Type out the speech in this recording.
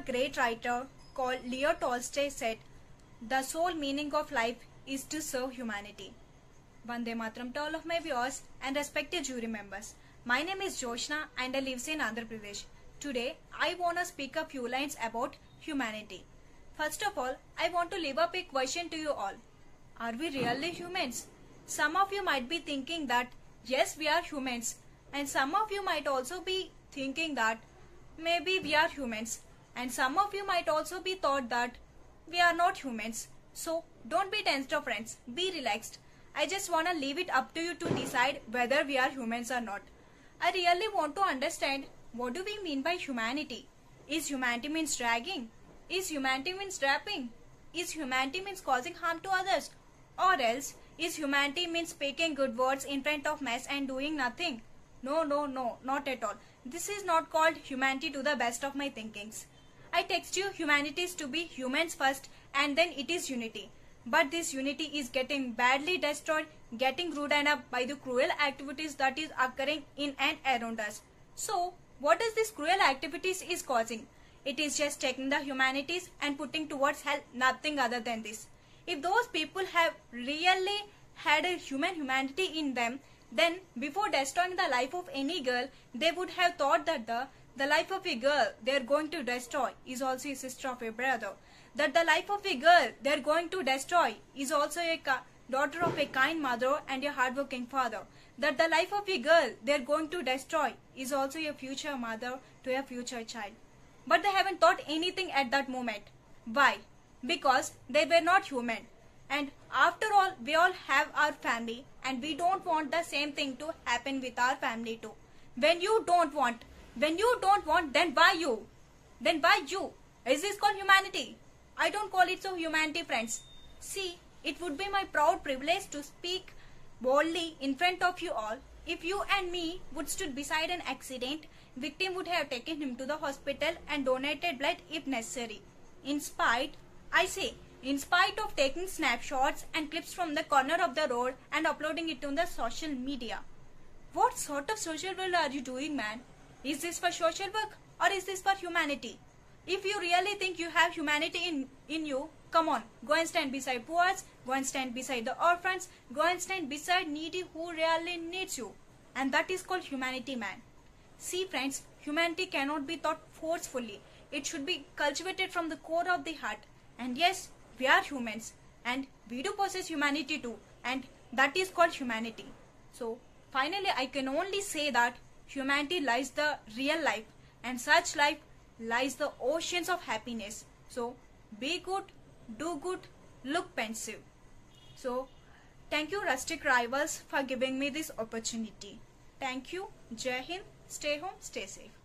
great writer called Leo Tolstoy said, "The sole meaning of life is to serve humanity." Vande Mataram to all of my viewers and respected jury members. My name is Joshna and I live in Andhra Pradesh. Today, I want to speak a few lines about humanity. First of all, I want to leave up a question to you all. Are we really humans? Some of you might be thinking that yes, we are humans, and some of you might also be thinking that maybe we are humans, and some of you might also be thought that we are not humans. So don't be tensed up, friends. Be relaxed. I just want to leave it up to you to decide whether we are humans or not. I really want to understand, what do we mean by humanity? Is humanity means dragging? Is humanity means trapping? Is humanity means causing harm to others? Or else, is humanity means speaking good words in front of mass and doing nothing? No, not at all. This is not called humanity to the best of my thinkings. I text you humanity is to be humans first and then it is unity. But this unity is getting badly destroyed, getting ruined up by the cruel activities that is occurring in and around us. So, what is this cruel activities is causing? It is just taking the humanities and putting towards hell, nothing other than this. If those people have really had a humanity in them, then before destroying the life of any girl, they would have thought that the life of a girl they are going to destroy is also a sister of a brother. That the life of a girl they are going to destroy is also a daughter of a kind mother and a hardworking father. That the life of a girl they are going to destroy is also a future mother to a future child. But they haven't thought anything at that moment. Why? Because they were not human. And after all, we all have our family and we don't want the same thing to happen with our family too. When you don't want, then why you? Then why you? Is this called humanity? I don't call it so humanity, friends. See, it would be my proud privilege to speak boldly in front of you all. If you and me would stood beside an accident, victim would have taken him to the hospital and donated blood if necessary. In spite of taking snapshots and clips from the corner of the road and uploading it on the social media. What sort of social work are you doing, man? Is this for social work or is this for humanity? If you really think you have humanity in you, come on, go and stand beside poor, go and stand beside the orphans, go and stand beside needy who really needs you. And that is called humanity, man. See, friends, humanity cannot be taught forcefully. It should be cultivated from the core of the heart. And yes, we are humans and we do possess humanity too, and that is called humanity. So finally I can only say that humanity lies the real life, and such life lies the oceans of happiness. So be good, do good, look pensive. So thank you Rustic Rivals for giving me this opportunity. Thank you. Jai Hind. Stay home, stay safe.